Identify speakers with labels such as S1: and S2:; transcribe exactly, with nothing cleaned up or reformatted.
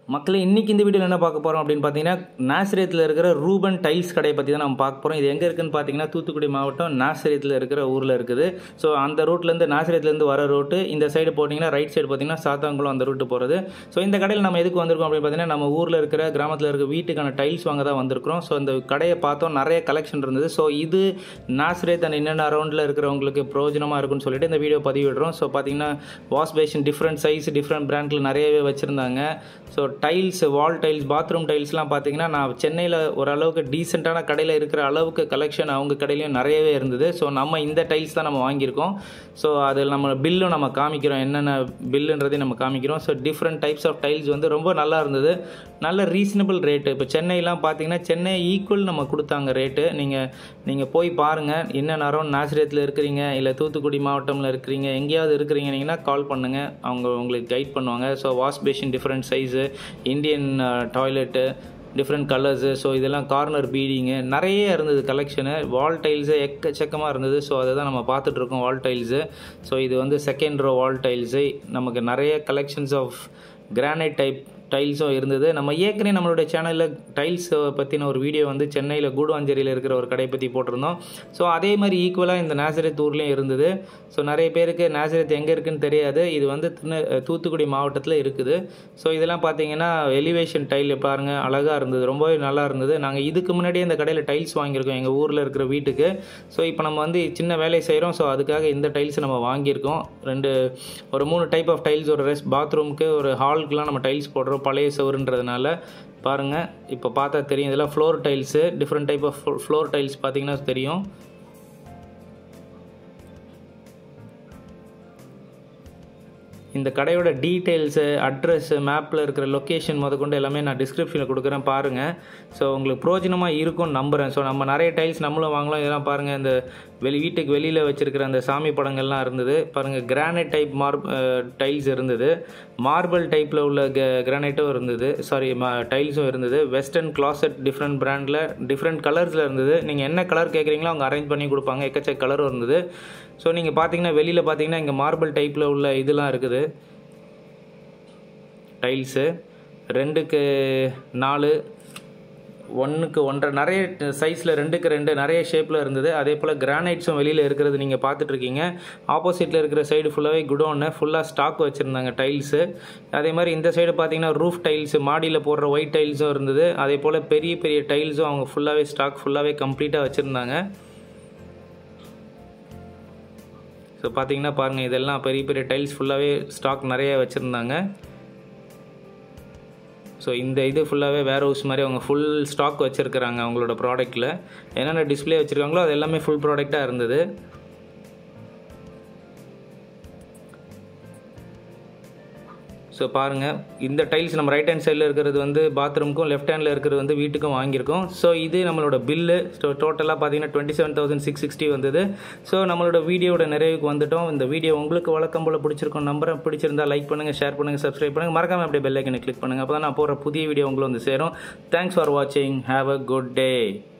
S1: மக்களே இன்னைக்கு இந்த வீடியோவில் என்ன பார்க்க போகிறோம் அப்படின்னு பார்த்தீங்கன்னா நாசரேத்தில் இருக்கிற ரூபன் டைல்ஸ் கடையை பற்றி தான் நம்ம பார்க்க போகிறோம். இது எங்கே இருக்குன்னு பார்த்தீங்கன்னா தூத்துக்குடி மாவட்டம் நாசரேத்தில் இருக்கிற ஊரில் இருக்குது. ஸோ அந்த ரூட்லேருந்து நாசரேத்துலேருந்து வர ரூட்டு இந்த சைடு போட்டிங்கன்னா ரைட் சைடு பார்த்தீங்கன்னா சாத்தாங்குளம் அந்த ரூட்டு போகிறது. ஸோ இந்த கடையில் நம்ம எதுக்கு வந்திருக்கோம் அப்படின்னு பார்த்தீங்கன்னா நம்ம ஊரில் இருக்கிற கிராமத்தில் இருக்கிற வீட்டுக்கான டைல்ஸ் வாங்க தான் வந்திருக்கிறோம். ஸோ இந்த கடையை பார்த்தோம், நிறைய கலெக்ஷன் இருந்தது. ஸோ இது நாசரேத் அண்ட் என்னென்ன அரௌண்டில் இருக்கிறவங்களுக்கு பிரயோஜனமாக இருக்குன்னு சொல்லிட்டு இந்த வீடியோ பதிவிடுறோம். ஸோ பார்த்தீங்கன்னா wash basin different size different பிராண்டில் நிறையவே வச்சுருந்தாங்க. So tiles, wall tiles, bathroom டைல்ஸ்லாம் பார்த்தீங்கன்னா நான் சென்னையில் ஓரளவுக்கு டீசெண்டான கடையில் இருக்கிற அளவுக்கு கலெக்ஷன் அவங்க கடையிலையும் நிறையவே இருந்தது. ஸோ நம்ம இந்த டைல்ஸ் தான் நம்ம வாங்கியிருக்கோம். ஸோ அதில் நம்ம பில்லும் நம்ம காமிக்கிறோம், என்னென்ன பில்லுன்றதையும் நம்ம காமிக்கிறோம். So different types of tiles வந்து ரொம்ப நல்லா இருந்தது, நல்ல ரீசனபிள் ரேட்டு. இப்போ சென்னையெலாம் பார்த்தீங்கன்னா சென்னை ஈக்குவல் நம்ம கொடுத்தாங்க ரேட்டு. நீங்கள் நீங்கள் போய் பாருங்கள், என்ன நேரம் நாசரேத்தில் இருக்கிறீங்க இல்லை தூத்துக்குடி மாவட்டமில் இருக்கிறீங்க, எங்கேயாவது இருக்கிறீங்கன்னா கால் பண்ணுங்கள், அவங்க உங்களுக்கு கைட் பண்ணுவாங்க. So wash basin different size, Indian toilet, different colours, so இதெல்லாம் கார்னர் பீடிங்கு நிறைய இருந்தது கலெக்ஷனு. வால் டைல்ஸு எக்கச்சக்கமாக இருந்தது. ஸோ அதை தான் நம்ம பார்த்துட்ருக்கோம், வால் டைல்ஸு. ஸோ இது வந்து செகண்ட் ரோ வால் டைல்ஸு. நமக்கு நிறைய கலெக்ஷன்ஸ் ஆஃப் கிரானைட் டைப் டைல்ஸும் இருந்தது. நம்ம ஏற்கனவே நம்மளுடைய சேனலில் டைல்ஸ் பற்றின ஒரு வீடியோ வந்து சென்னையில் கூடுவாஞ்சேரியில் இருக்கிற ஒரு கடை பற்றி போட்டிருந்தோம். ஸோ அதே மாதிரி ஈக்குவலாக இந்த நாசரேத் ஊர்லேயும் இருந்தது. ஸோ நிறைய பேருக்கு நாசரேத் எங்கே இருக்குதுன்னு தெரியாது. இது வந்து தூத்துக்குடி மாவட்டத்தில் இருக்குது. ஸோ இதெல்லாம் பார்த்தீங்கன்னா எலிவேஷன் டைல் பாருங்கள், அழகாக இருந்தது, ரொம்பவே நல்லா இருந்தது. நாங்கள் இதுக்கு முன்னாடியே இந்த கடையில் டைல்ஸ் வாங்கியிருக்கோம் எங்கள் ஊரில் இருக்கிற வீட்டுக்கு. ஸோ இப்போ நம்ம வந்து சின்ன வேலையை செய்கிறோம். ஸோ அதுக்காக இந்த டைல்ஸ் நம்ம வாங்கியிருக்கோம். ரெண்டு ஒரு மூணு டைப் ஆஃப் டைல்ஸ், ஒரு ரெஸ்ட் பாத்ரூமுக்கு, ஒரு ஹாலுக்குலாம் நம்ம டைல்ஸ் போடுறோம் பழைய சவருன்றதுனால. பாருங்கள், இப்போ பார்த்தா தெரியும், இதெல்லாம் floor tiles, different type of floor tiles பார்த்தீங்கன்னா தெரியும். இந்த கடையோட டீட்டெயில்ஸு, அட்ரஸ்ஸு, மேப்பில் இருக்கிற லொக்கேஷன் முதற்கொண்டு எல்லாமே நான் டிஸ்கிரிப்ஷனில் கொடுக்குறேன், பாருங்கள். ஸோ உங்களுக்கு பிரோஜனமாக இருக்கும்னு நம்புகிறேன். ஸோ நம்ம நிறைய டைல்ஸ் நம்மளும் வாங்கலாம். இதெல்லாம் பாருங்கள், இந்த வெளி வீட்டுக்கு வெளியில் வச்சுருக்கிற அந்த சாமி படங்கள்லாம் இருந்தது. பாருங்கள், கிரானைட் டைப் மார்ப் டைல்ஸ் இருந்தது, மார்பிள் டைப்பில் உள்ள க கிரானைட்டும் இருந்தது, சாரி மா டைல்ஸும் இருந்தது. வெஸ்டர்ன் கிளாசட் டிஃப்ரெண்ட் பிராண்டில் டிஃப்ரெண்ட் கலர்ஸில் இருந்தது. நீங்கள் என்ன கலர் கேட்குறீங்களோ அவங்க அரேஞ்ச் பண்ணி கொடுப்பாங்க. எக்கச்சக்க கலரும் இருந்தது. ஸோ நீங்கள் பார்த்தீங்கன்னா வெளியில் பார்த்தீங்கன்னா இங்கே மார்பிள் டைப்பில் உள்ள இதெல்லாம் இருக்குது டைல்ஸு. ரெண்டுக்கு நாலு, ஒன்றுக்கு ஒன்றரை, நிறைய சைஸில் ரெண்டுக்கு ரெண்டு நிறைய ஷேப்பில் இருந்தது. அதே போல் கிரானைட்ஸும் வெளியில் இருக்கிறது நீங்கள் பார்த்துட்ருக்கீங்க. ஆப்போசிட்டில் இருக்கிற சைடு ஃபுல்லாகவே குடோன்னு ஃபுல்லாக ஸ்டாக் வச்சுருந்தாங்க டைல்ஸு. அதே மாதிரி இந்த சைடு பார்த்தீங்கன்னா ரூஃப் டைல்ஸு, மாடியில் போடுற ஒயிட் டைல்ஸும் இருந்தது. அதே போல் பெரிய பெரிய டைல்ஸும் அவங்க ஃபுல்லாகவே ஸ்டாக் ஃபுல்லாகவே கம்ப்ளீட்டாக வச்சுருந்தாங்க. ஸோ பார்த்தீங்கன்னா பாருங்கள், இதெல்லாம் பெரிய பெரிய டைல்ஸ் ஃபுல்லாகவே ஸ்டாக் நிறைய வச்சுருந்தாங்க. ஸோ இந்த இது ஃபுல்லாகவே வேர் ஹவுஸ் மாதிரி அவங்க ஃபுல் ஸ்டாக் வச்சுருக்கிறாங்க. அவங்களோட ப்ராடக்ட்டில் என்னென்ன டிஸ்பிளே வச்சுருக்காங்களோ அது எல்லாமே ஃபுல் ப்ராடக்டாக இருந்தது. ஸோ பாருங்கள், இந்த டைல்ஸ் நம்ம ரைட் ஹேண்ட் சைடில் இருக்கிறது வந்து பாத்ரூமுக்கும், லெஃப்ட் ஹேண்டில் இருக்கிறது வந்து வீட்டுக்கும் வாங்கியிருக்கோம். ஸோ இது நம்மளோட பில்லு. ஸோ டோட்டலாக பார்த்தீங்கன்னா twenty seven thousand six sixty வந்தது. ஸோ நம்மளோட வீடியோட நிறைவுக்கு வந்துட்டோம். இந்த வீடியோ உங்களுக்கு வழக்கம் போல் பிடிச்சிருக்கும் நம்பரை. பிடிச்சிருந்தால் லைக் பண்ணுங்கள், ஷேர் பண்ணுங்கள், சப்ஸ்கிரைப் பண்ணுங்கள், மறக்காமல் அப்படியே பெல் ஐக்கனை கிளிக் பண்ணுங்கள். அப்போ தான் நான் போகிற புதிய வீடியோ உங்களுக்கு வந்து சேரும். தேங்க்ஸ் ஃபார் வாட்சிங். Have a good day.